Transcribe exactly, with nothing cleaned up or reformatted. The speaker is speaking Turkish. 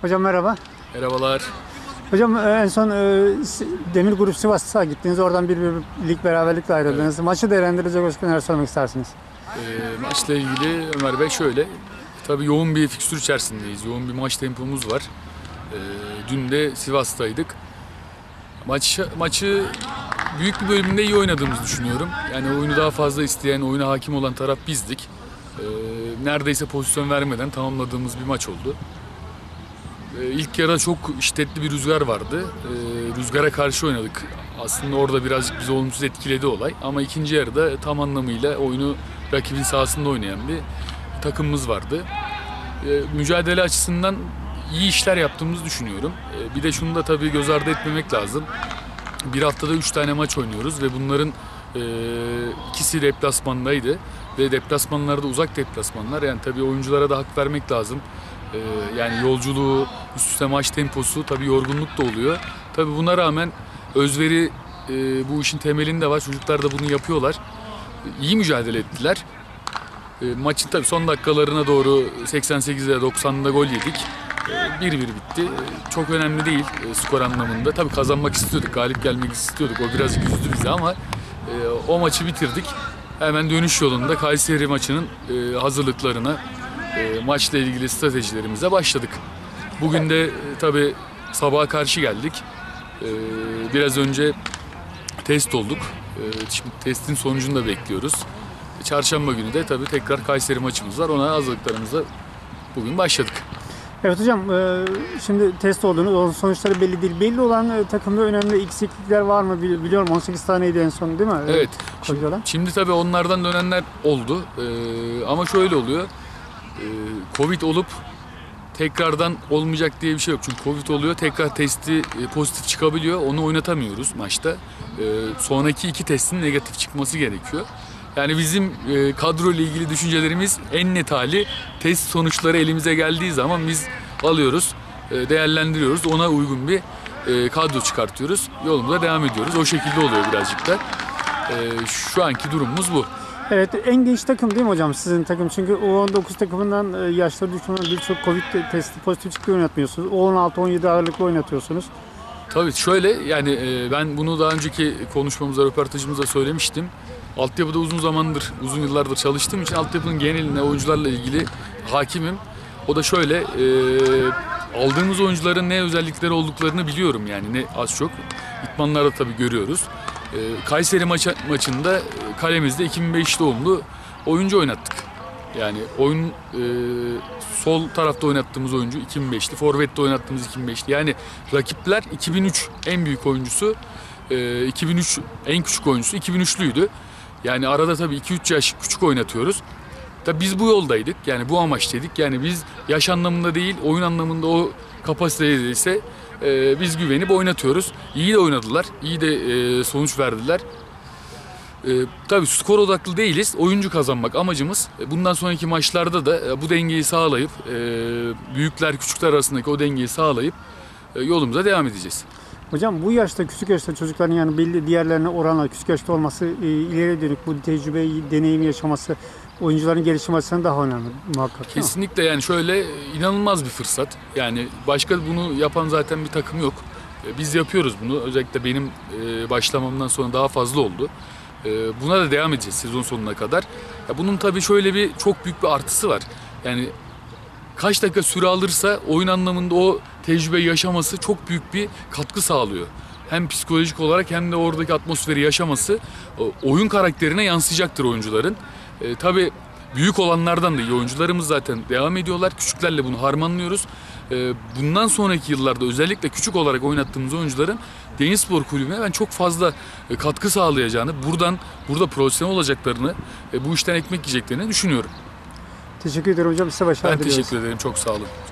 Hocam merhaba. Merhabalar. Hocam e, en son e, Si- Demir Grup Sivas'a gittiniz. Oradan bir birlik beraberlikle ayrıldınız. Maçı değerlendirecek olursak neler sormak istersiniz? Ee, maçla ilgili Ömer Bey şöyle. Tabii yoğun bir fikstür içerisindeyiz. Yoğun bir maç tempomuz var. Ee, dün de Sivas'taydık. Maç, maçı büyük bir bölümünde iyi oynadığımızı düşünüyorum. Yani oyunu daha fazla isteyen, oyuna hakim olan taraf bizdik. Ee, neredeyse pozisyon vermeden tamamladığımız bir maç oldu. Ee, ilk yarıda çok şiddetli bir rüzgar vardı. Ee, rüzgara karşı oynadık. Aslında orada birazcık bizi olumsuz etkiledi olay. Ama ikinci yarıda tam anlamıyla oyunu rakibin sahasında oynayan bir takımımız vardı. Ee, mücadele açısından iyi işler yaptığımızı düşünüyorum. Ee, bir de şunu da tabii göz ardı etmemek lazım. Bir haftada üç tane maç oynuyoruz ve bunların e, ikisi deplasmandaydı. Ve deplasmanlarda uzak deplasmanlar. Yani tabii oyunculara da hak vermek lazım. Ee, yani yolculuğu, üst üste maç temposu, tabii yorgunluk da oluyor. Tabii buna rağmen özveri e, bu işin temelinde var. Çocuklar da bunu yapıyorlar. İyi mücadele ettiler. E, maçın tabii son dakikalarına doğru seksen sekizde doksanında gol yedik. bir bir bitti. E, çok önemli değil e, skor anlamında. Tabii kazanmak istiyorduk, galip gelmek istiyorduk. O birazcık üzdü bizi ama e, o maçı bitirdik. Hemen dönüş yolunda Kayseri maçının e, hazırlıklarına, e, maçla ilgili stratejilerimize başladık. Bugün de e, tabii sabaha karşı geldik. E, biraz önce test olduk. E, şimdi testin sonucunu da bekliyoruz. Çarşamba günü de tabii tekrar Kayseri maçımız var. Ona hazırlıklarımıza bugün başladık. Evet hocam, e, şimdi test oldunuz. Onun sonuçları belli değil. Belli olan e, takımda önemli eksiklikler var mı? Bili- Biliyorum on sekiz taneydi en son, değil mi? Evet. E, Şimdi, hocalar. şimdi tabii onlardan dönenler oldu. Ee, ama şöyle oluyor. Ee, Covid olup tekrardan olmayacak diye bir şey yok. Çünkü Covid oluyor, tekrar testi e, pozitif çıkabiliyor. Onu oynatamıyoruz maçta. Ee, sonraki iki testin negatif çıkması gerekiyor. Yani bizim e, kadro ile ilgili düşüncelerimiz en net hali test sonuçları elimize geldiği zaman biz alıyoruz, e, değerlendiriyoruz. Ona uygun bir e, kadro çıkartıyoruz. Yolumuza devam ediyoruz. O şekilde oluyor birazcık da. E, şu anki durumumuz bu. Evet, en genç takım değil mi hocam sizin takım? Çünkü U on dokuz takımından e, yaşları düşmanlar birçok Covid te- testi pozitif çıktı oynatmıyorsunuz. U on altı on yedi ağırlıklı oynatıyorsunuz. Tabii şöyle yani e, ben bunu daha önceki konuşmamızda, röportajımızda söylemiştim. Altyapıda uzun zamandır, uzun yıllardır çalıştığım için altyapının geneline oyuncularla ilgili hakimim. O da şöyle, e, aldığımız oyuncuların ne özellikleri olduklarını biliyorum yani ne az çok. İtmanlarda tabii görüyoruz. E, Kayseri maça, maçında e, kalemizde iki bin beş doğumlu oyuncu oynattık. Yani oyun e, sol tarafta oynattığımız oyuncu iki bin beşli, forvette oynattığımız iki bin beşli. Yani rakipler iki bin üç en büyük oyuncusu, e, iki bin üç en küçük oyuncusu iki bin üçlüydü. Yani arada tabii iki üç yaş küçük oynatıyoruz. Tabii biz bu yoldaydık. Yani bu amaçtaydık. Yani biz yaş anlamında değil, oyun anlamında o kapasitedeyse e, biz güvenip oynatıyoruz. İyi de oynadılar. İyi de e, sonuç verdiler. E, tabii skor odaklı değiliz. Oyuncu kazanmak amacımız. E, bundan sonraki maçlarda da e, bu dengeyi sağlayıp e, büyükler küçükler arasındaki o dengeyi sağlayıp e, yolumuza devam edeceğiz. Hocam bu yaşta, küçük yaşta çocukların yani belli diğerlerine oranla küçük yaşta olması, e, ileriye dönük bu tecrübeyi, deneyimi yaşaması oyuncuların gelişim açısından daha önemli muhakkak, değil mi? Kesinlikle yani şöyle inanılmaz bir fırsat. Yani başka bunu yapan zaten bir takım yok. E, Biz yapıyoruz bunu. Özellikle benim e, başlamamdan sonra daha fazla oldu. E, Buna da devam edeceğiz sezon sonuna kadar. Ya bunun tabii şöyle bir çok büyük bir artısı var. Yani kaç dakika süre alırsa oyun anlamında o tecrübeyi yaşaması çok büyük bir katkı sağlıyor. Hem psikolojik olarak hem de oradaki atmosferi yaşaması o oyun karakterine yansıyacaktır oyuncuların. E, tabii büyük olanlardan da iyi oyuncularımız zaten devam ediyorlar. Küçüklerle bunu harmanlıyoruz. E, bundan sonraki yıllarda özellikle küçük olarak oynattığımız oyuncuların Denizspor Kulübü'ne ben çok fazla e, katkı sağlayacağını, buradan burada profesyonel olacaklarını, e, bu işten ekmek yiyeceklerini düşünüyorum. Teşekkür ederim hocam. Size başarılar Ben diliyoruz. teşekkür ederim. Çok sağ olun.